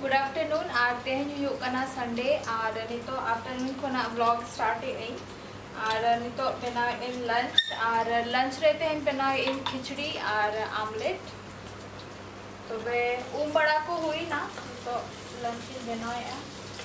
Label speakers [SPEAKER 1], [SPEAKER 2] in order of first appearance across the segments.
[SPEAKER 1] Good afternoon और तेहन Sunday और नितो आफ्टरनून खोना व्लॉग स्टार्ट और नितो बनाव इन लंच और लंच रे तेहन बनाव इन खिचड़ी और आमलेट तो वे उम बड़ा को हुई ना तो लंच बनाया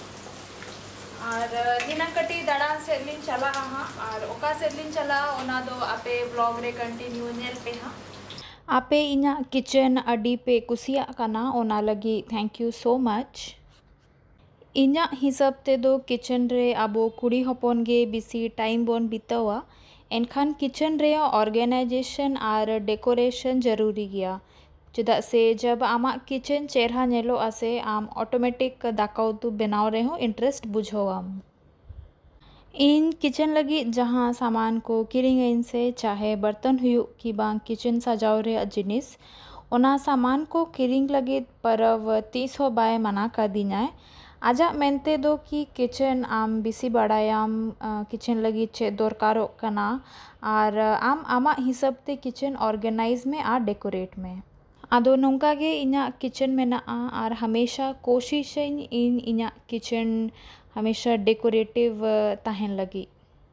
[SPEAKER 1] और दिना कटी दाड़ा सेलिन चला हाँ और ओका सेलिन चला ओना दो आपे व्लॉग रे कंटिन्यू नेल पे हाँ आपे इना किचन अडी पे कुसिया काना ओना लगी थैंक यू सो मच इना हिसाब ते दो किचन रे आबो कुड़ी हपन गे बिसी टाइम बोन बितावा एनखान किचन रे ऑर्गेनाइजेशन और डेकोरेशन जरूरी गया चेदा से जब आमा किचन चेहरा नेलो आसे आम ऑटोमेटिक दाका उतु बनाव रे हो इंटरेस्ट बुझोवाम इन किचन लगी जहाँ सामान को किरिंग इन से चाहे बर्तन हुई कि बांग किचन सजाव रे जिनिस ओना सामान को किरिंग लगी परव 30 बाय मना कर दीना आजा मेनते दो कि किचन आम बिसी बड़ायाम किचन लगी चे दरकारो कना और आम आमा हिसाब ते किचन ऑर्गेनाइज में आ डेकोरेट में आदो नौका गे इना किचन में ना और हमेशा कोशिश इन इना किचन हमेशा डेकोरेटिव ताहन लगी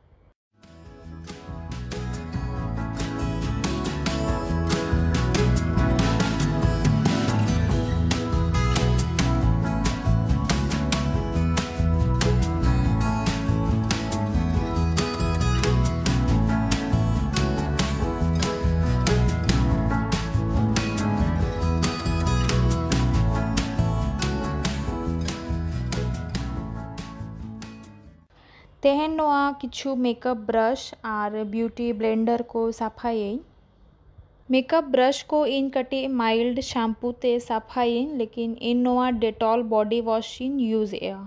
[SPEAKER 1] तेहन नोआ किछु मेकअप ब्रश और ब्यूटी ब्लेंडर को साफाई मेकअप ब्रश को इन कटी माइल्ड शैम्पू ते साफाई लेकिन इन नोआ डेटॉल बॉडी वॉश इन यूज एया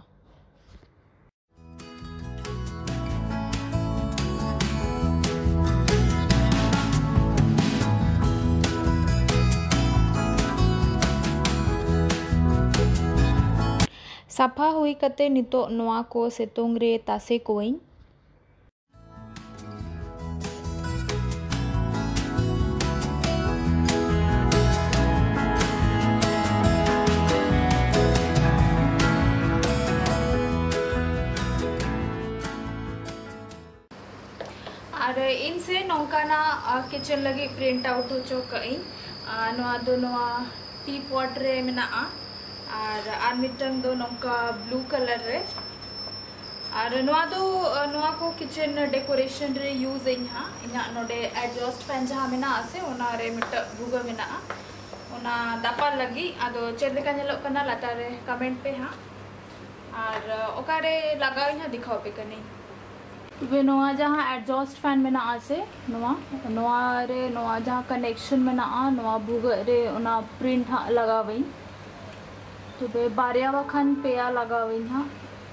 [SPEAKER 1] साफा हुई कते नितो नोआ को सेतोंग रे तासे कोइन और इनसे नौकाना किचन लगी प्रिंट आउट हो चो कई नोआ दो नोआ टी पॉट रे मेना और मिटंग दो नौका ब्लू कलर रे और नोआ को किचन डेकोरेशन रे यूज हाँ इना नोडे एडजस्ट फैन जहाँ मेना आसे ओना रे मिट भूगा मेना ओना दापा लगी आदो चेद लेका नेलो कना लाता रे कमेंट पे हाँ और ओकारे लगाओ हाँ दिखाओ पे कनी वे नोआ जहाँ एडजस्ट फैन मेना आसे नोआ रे नोआ जहाँ कनेक्शन मेना नोआ भूगा रे ओना प्रिंट हाँ लगावई तो बे बारिया वखान पेया लगावई हाँ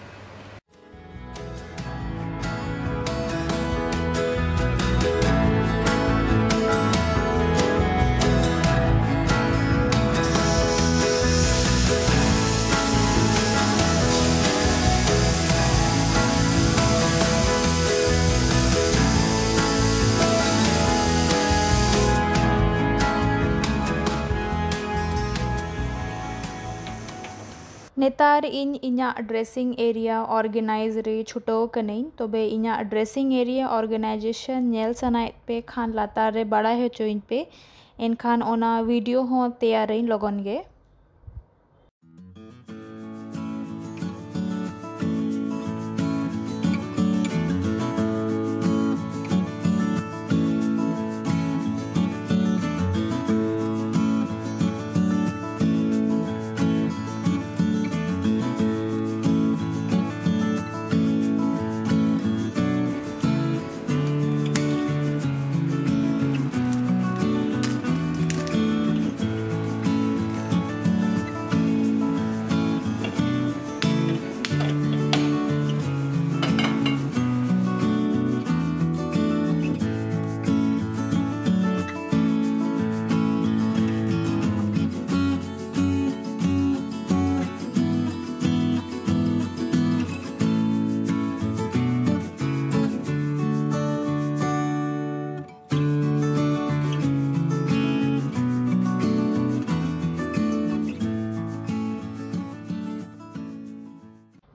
[SPEAKER 1] नेतार इना ड्रेसिंग एरिया ऑर्गेनाइज रे छुटो कनई तबे इना ड्रेसिंग एरिया ऑर्गेनाइजेशन नेल सनाय पे खान लातार रे बड़ा है चोइन पे एनखान ओना वीडियो हो तैयार लगन गे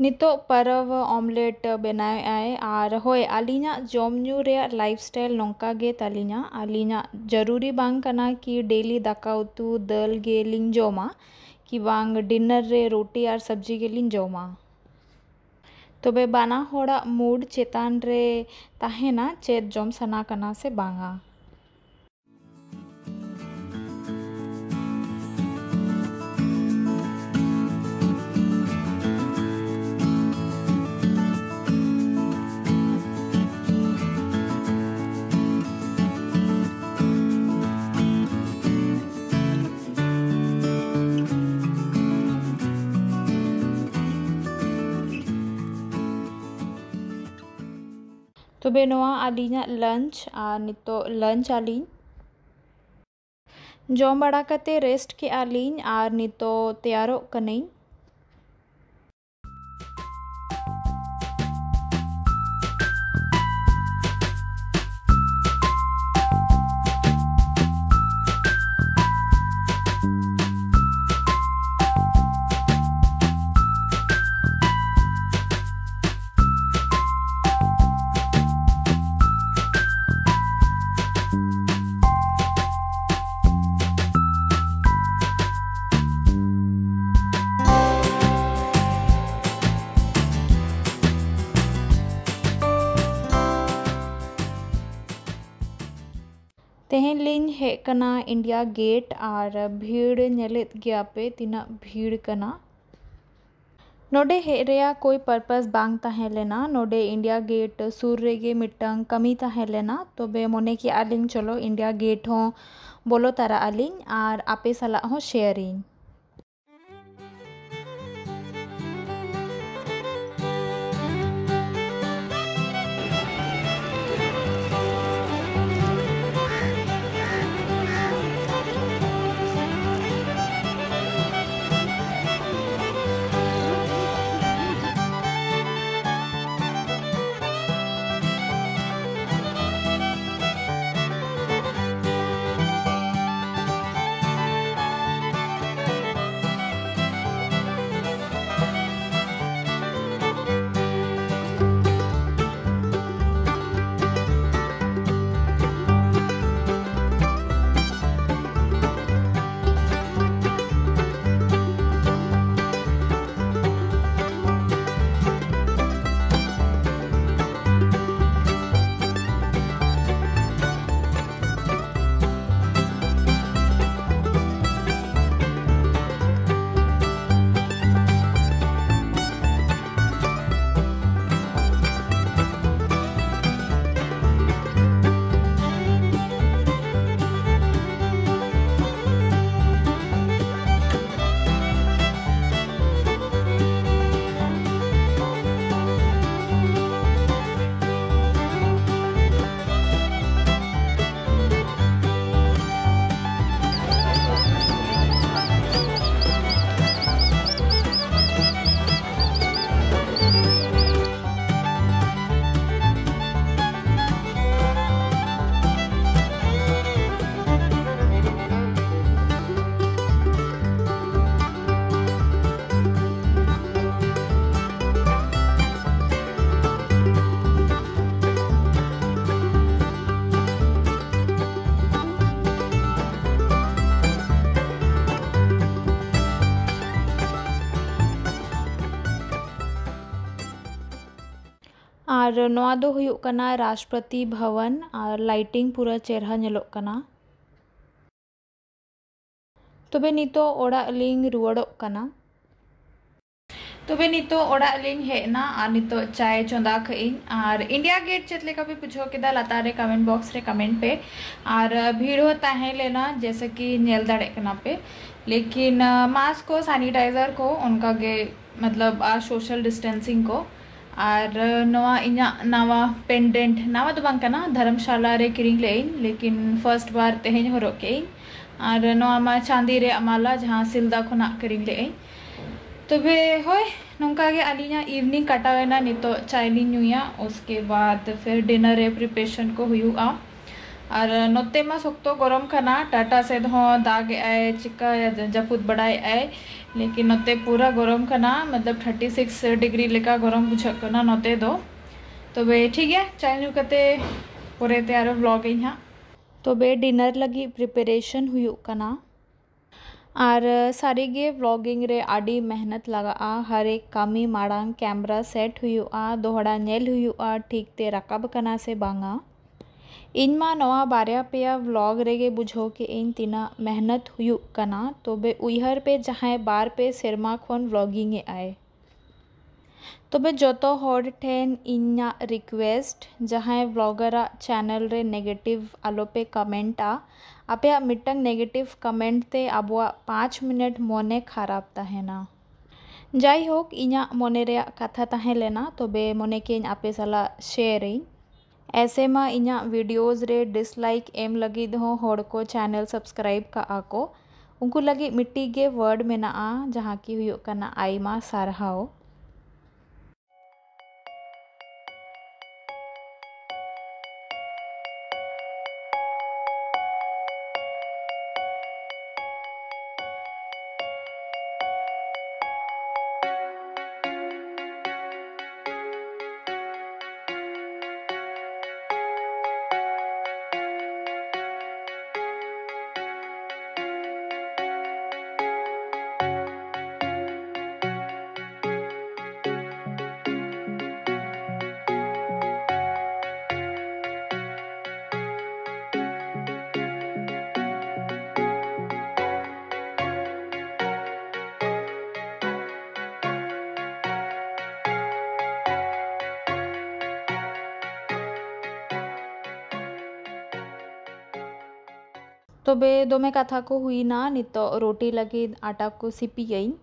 [SPEAKER 1] नितो परव ऑमलेट बनाए आए और होय आलिना जमन्यू रे लाइफस्टाइल नौका गे तालिना आलिना जरूरी बांग कना कि डेली दाका उतु दाल गे लिंग जमा कि बांग डिनर रे रोटी और सब्जी गे लिंग जमा तबे बाना होड़ा मूड चेतान रे ताहेना चेत जम सना कना से बांगा। तबे नोआ आलिना लंच और नितो लंच आलिन जम बड़ा कते रेस्ट के आलिन और नितो तैयारो कनई। तेहन लिंग हेकना इंडिया गेट और भीड़ नेलेत गया पे तीना भीड़ कना नोडे हे रेया कोई पर्पस बांग ताहे लेना नोडे इंडिया गेट सुर रेगे मिटंग कमी ताहे लेना तबे मोने की आलिंग चलो इंडिया गेट हो बोलो तारा आलिंग और आपे सला हो शेयरिंग। और नोआ दो हुयुक कना राष्ट्रपति भवन और लाइटिंग पूरा चेहरा नेलोक कना तबे नितो ओड़ा लिंग रुवाड़ोक कना तबे नितो ओड़ा लिंग हेना और नितो चाय चोंदा खइन और इंडिया गेट चेत लेका भी पूछो केदा लातार रे कमेंट बॉक्स रे कमेंट पे और भीड़ हो ताहे लेना जैसे कि नेल दाड़े कना पे लेकिन मास्क को सैनिटाइजर को उनका गे मतलब सोशल डिस्टेंसिंग को और नवा इना नवा पेंडेंट नवा तो बांग कना धर्मशाला रे किरिंग लेइन लेकिन फर्स्ट बार तेहेन हरोक के और नवा मा चांदी रे माला जहाँ सिलदा खुना किरिंग लेइन तबे होय नौका गे आलिना इवनिंग कटावेना नितो चाय लिंग नुया उसके बाद फिर डिनर रे प्रिपरेशन को हुआ और नोते मा शक्तो गरम खाना टाटा सेद हो दाग आए चिका जापुद बड़ाई आए लेकिन नोते पूरा गरम खाना मतलब 36 डिग्री लेका गरम बुझा करना नोते दो तबे ठीक है चाय नु कते पोरेते आरो व्लॉग इन हा तबे डिनर लगी प्रिपरेशन हुयु कना और सारी गे व्लॉगिंग रे आड़ी मेहनत लगा हर एक कामी माड़ांग कैमरा सेट हुआ दोहड़ा नेल हुआ ठीक ते रकाब कना से बांगा इनमा नवा बारया पेया व्लॉग रेगे बुझो के इन तीना मेहनत हुयु कना तबे उइहर पे जहाँ बार पे सेरमा खन व्लॉगिंग आए तबे जोतो हर ठेन इन्या रिक्वेस्ट जहाँ व्लॉगरा चैनल रे नेगेटिव आलोपे कमेंटा आपे मिटंग नेगेटिव कमेंट ते आबुआ 5 मिनट मोने खराब तहेना जाई होक इन्या मोने रे कथा तहे लेना तबे मोने के आपे साला शेयर ऐसे मा इन्या वीडियोस रे डिसलाइक एम लगी हो हड़ को चैनल सब्सक्राइब का आको उनको लगी मिट्टी गे वर्ड मेना जहाँ की हुयो कना आईमा सारहाओ तबे दोमे कथा को हुई ना नितो रोटी लगी आटा को सिपी गई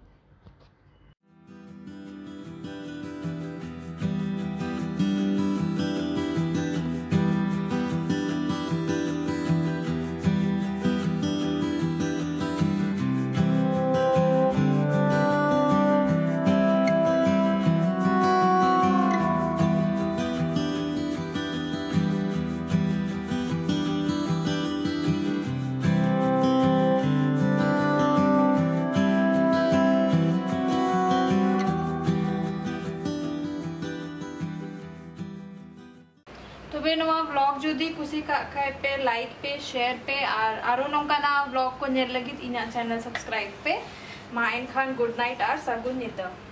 [SPEAKER 1] तबे नवा व्लॉग जुदी कुसी का खाए पे लाइक पे शेयर पे और आरो नोंकाना व्लॉग को नेल लगी इना चैनल सब्सक्राइब पे मा एनखान गुड नाइट और सगुन निदा।